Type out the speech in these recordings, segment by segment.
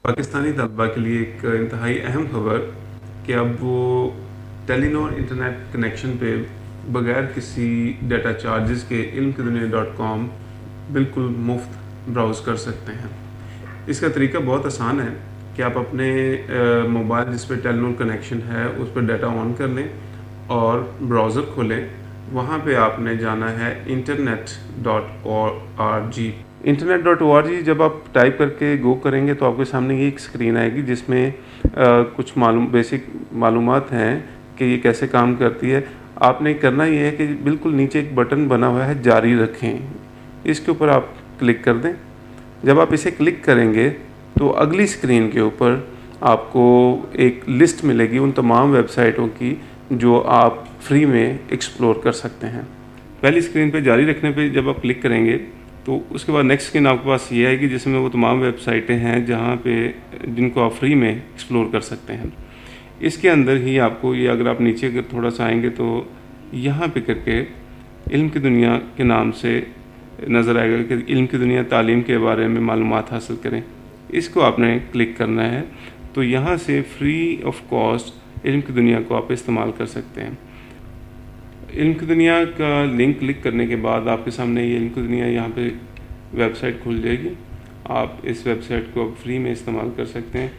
पाकिस्तानी तलबा के लिए एक इंतहाई अहम खबर कि अब वो टेलीनॉर इंटरनेट कनेक्शन पे बगैर किसी डाटा चार्जेस के ilmkidunia.com बिल्कुल मुफ्त ब्राउज़ कर सकते हैं। इसका तरीका बहुत आसान है कि आप अपने मोबाइल जिस पे टेलीनॉर कनेक्शन है उस पर डाटा ऑन कर लें और ब्राउज़र खोलें। वहाँ पे आपने जाना है internet.org। internet.org जब आप टाइप करके गो करेंगे तो आपके सामने ये एक स्क्रीन आएगी जिसमें कुछ बेसिक मालूमात हैं कि ये कैसे काम करती है। आपने करना ये है कि बिल्कुल नीचे एक बटन बना हुआ है जारी रखें, इसके ऊपर आप क्लिक कर दें। जब आप इसे क्लिक करेंगे तो अगली स्क्रीन के ऊपर आपको एक लिस्ट मिलेगी उन तमाम वेबसाइटों की जो आप फ्री में एक्सप्लोर कर सकते हैं। पहली स्क्रीन पे जारी रखने पे जब आप क्लिक करेंगे तो उसके बाद नेक्स्ट स्क्रीन आपके पास ये आएगी जिसमें वो तमाम वेबसाइटें हैं जहाँ पे जिनको आप फ्री में एक्सप्लोर कर सकते हैं। इसके अंदर ही आपको ये अगर आप नीचे अगर थोड़ा सा आएंगे तो यहाँ पे करके इल्म की दुनिया के नाम से नज़र आएगा कि इल्म की दुनिया तालीम के बारे में मालूमात हासिल करें। इसको आपने क्लिक करना है तो यहाँ से फ्री ऑफ कॉस्ट इल्म की दुनिया को आप इस्तेमाल कर सकते हैं। इल्म की दुनिया का लिंक क्लिक करने के बाद आपके सामने ये इल्म की दुनिया यहाँ पे वेबसाइट खुल जाएगी। आप इस वेबसाइट को फ्री में इस्तेमाल कर सकते हैं।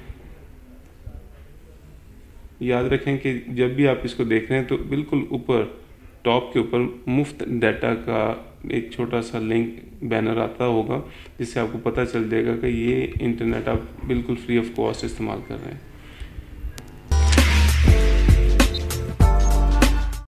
याद रखें कि जब भी आप इसको देख रहे हैं तो बिल्कुल ऊपर टॉप के ऊपर मुफ्त डाटा का एक छोटा सा लिंक बैनर आता होगा जिससे आपको पता चल जाएगा कि ये इंटरनेट आप बिल्कुल फ्री ऑफ कॉस्ट इस्तेमाल कर रहे हैं।